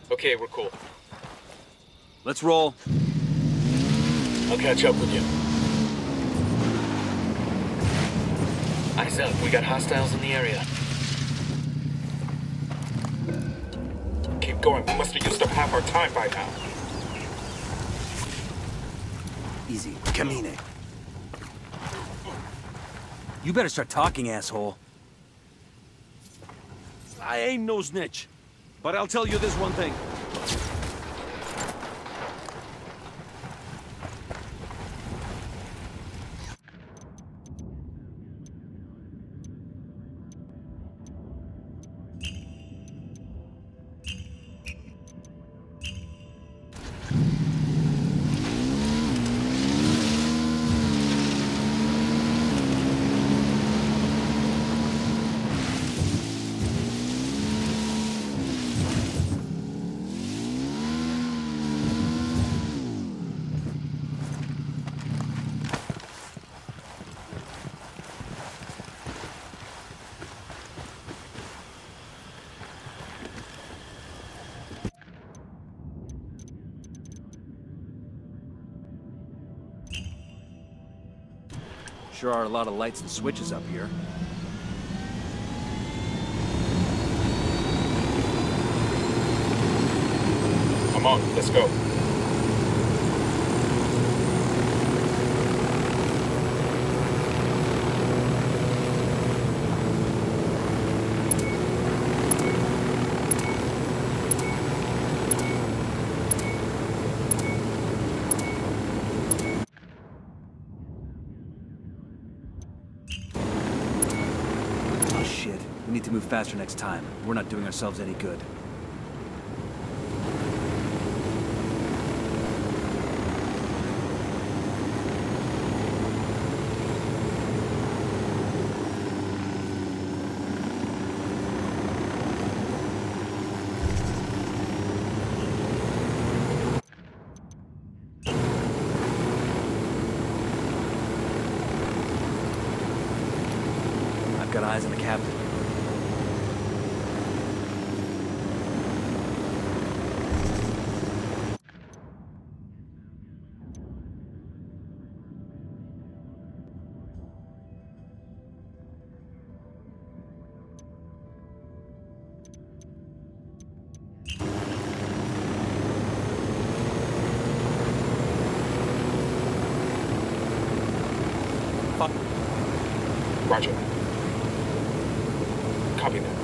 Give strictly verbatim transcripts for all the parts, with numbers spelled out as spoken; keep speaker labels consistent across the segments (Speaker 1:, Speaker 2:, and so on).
Speaker 1: Okay, we're cool.
Speaker 2: Let's roll.
Speaker 1: I'll catch up with you. Eyes up, we got hostiles in the area. Keep going, we must have used up half our time by now.
Speaker 2: Easy. Camine. You better start talking, asshole.
Speaker 3: I ain't no snitch. But I'll tell you this one thing.
Speaker 2: Sure are a lot of lights and switches up here.
Speaker 1: Come on, let's go.
Speaker 2: We need to move faster next time. We're not doing ourselves any good. I've got eyes on the captain.
Speaker 1: Roger. Copy that.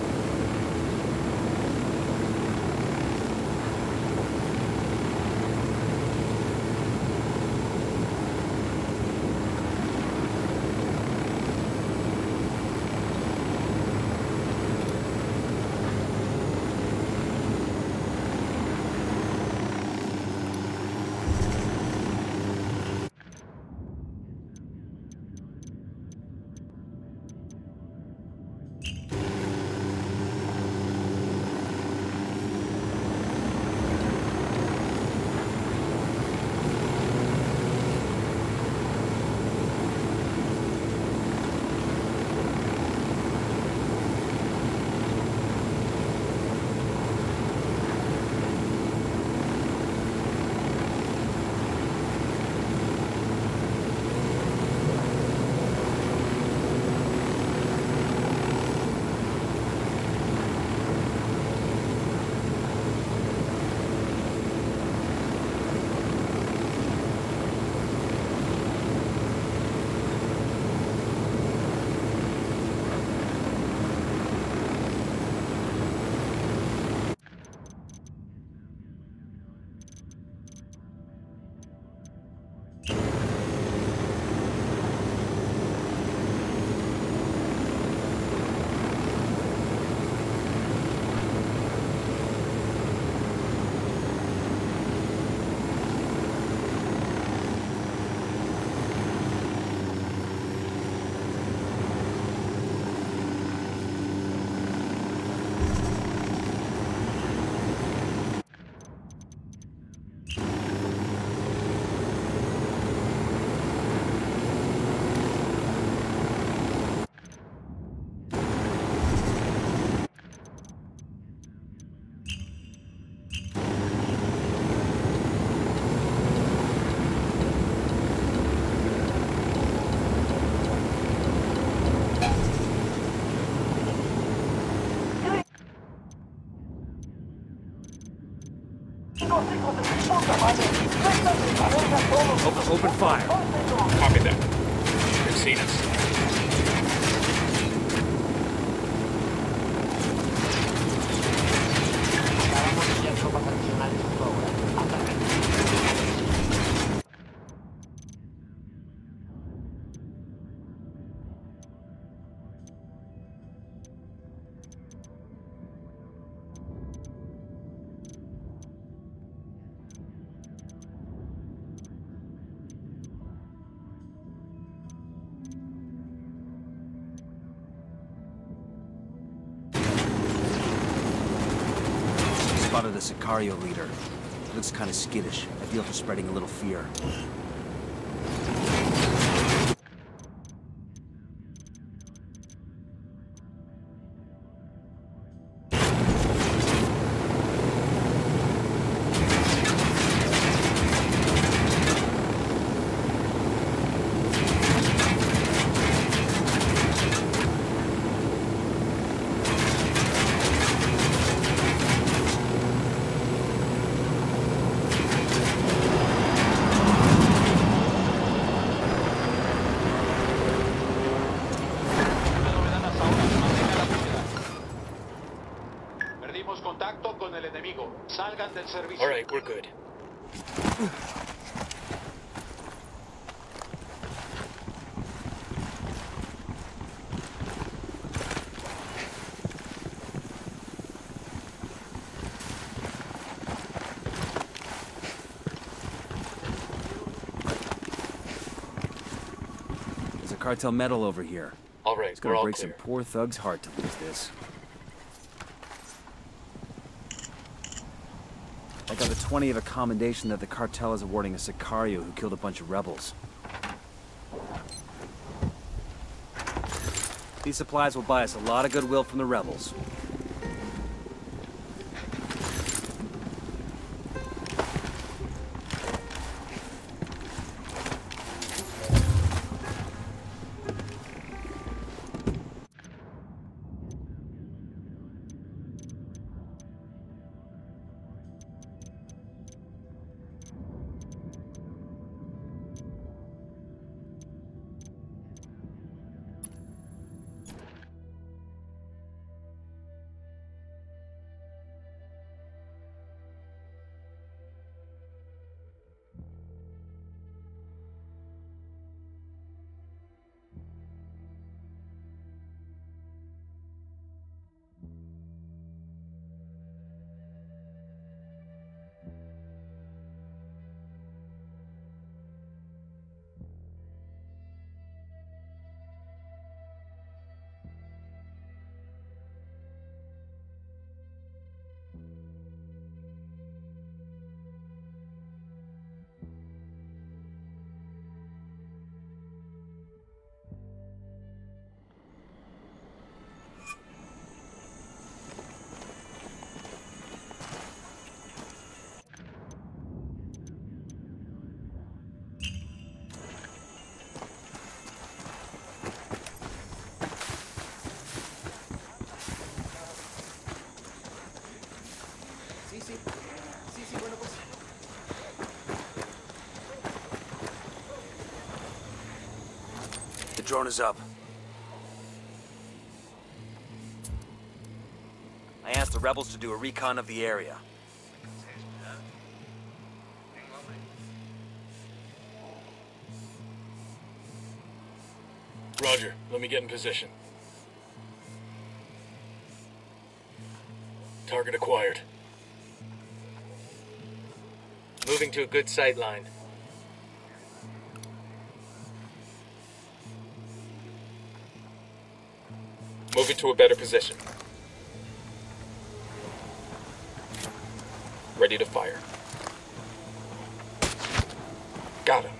Speaker 2: Open, open fire.
Speaker 1: Copy that. They've seen us.
Speaker 2: Spotted a Sicario leader. Looks kind of skittish. Ideal for spreading a little fear.
Speaker 4: Contacto con el enemigo. Salgan del servicio.
Speaker 1: All right, we're good.
Speaker 2: There's a cartel medal over here.
Speaker 1: All right,
Speaker 2: It's
Speaker 1: we're
Speaker 2: gonna
Speaker 1: all
Speaker 2: break
Speaker 1: clear.
Speaker 2: some poor thug's heart to lose this. I got a twenty of a commendation that the cartel is awarding a Sicario who killed a bunch of rebels. These supplies will buy us a lot of goodwill from the rebels. The drone is up. I asked the rebels to do a recon of the area.
Speaker 1: Roger, let me get in position. Target acquired. Moving to a good sight line. Moving to a better position. Ready to fire. Got him.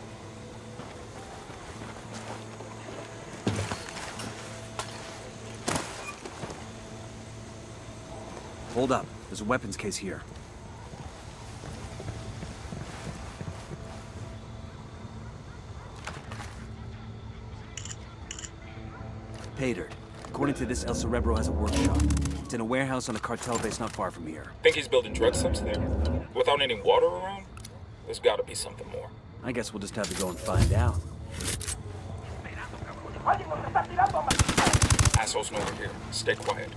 Speaker 2: Hold up. There's a weapons case here. Patered. According to this, El Cerebro has a workshop. It's in a warehouse on a cartel base not far from here.
Speaker 1: Think he's building drug subs there? Without any water around? There's gotta be something more.
Speaker 2: I guess we'll just have to go and find out.
Speaker 1: Assholes know we're here. Stay quiet.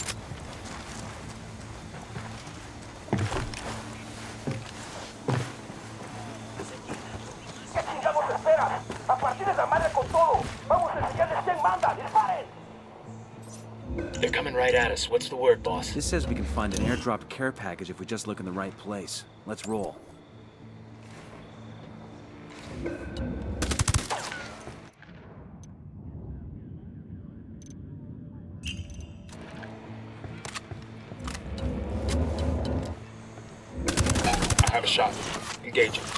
Speaker 5: They're coming right at us. What's the word, boss?
Speaker 2: This says we can find an airdropped care package if we just look in the right place. Let's roll.
Speaker 1: I have a shot. Engage it.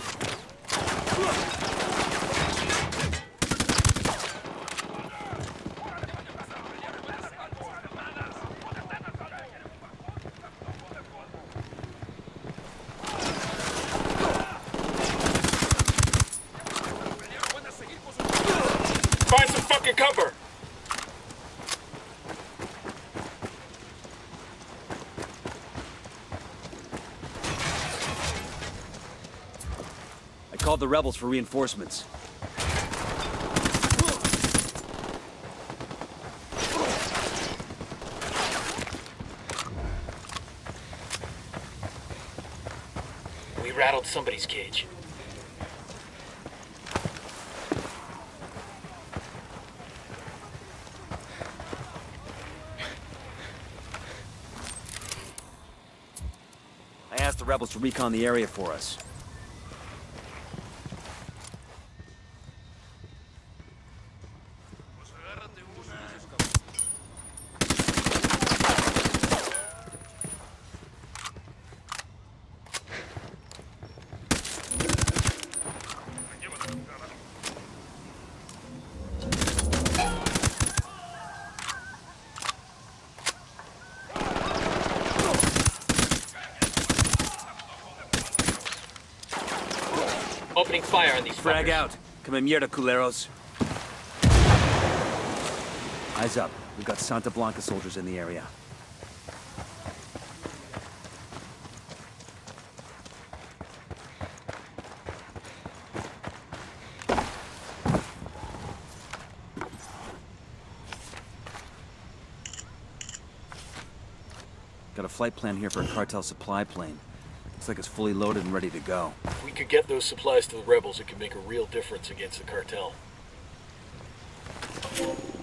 Speaker 1: Find some fucking cover!
Speaker 2: I called the rebels for reinforcements.
Speaker 5: We rattled somebody's cage.
Speaker 2: I asked the rebels to recon the area for us.
Speaker 5: Opening fire on these
Speaker 2: Frag
Speaker 5: fuckers.
Speaker 2: out. Come en mierda, culeros. Eyes up. We've got Santa Blanca soldiers in the area. Got a flight plan here for a cartel supply plane. Looks like it's fully loaded and ready to go.
Speaker 5: If we could get those supplies to the rebels, it could make a real difference against the cartel.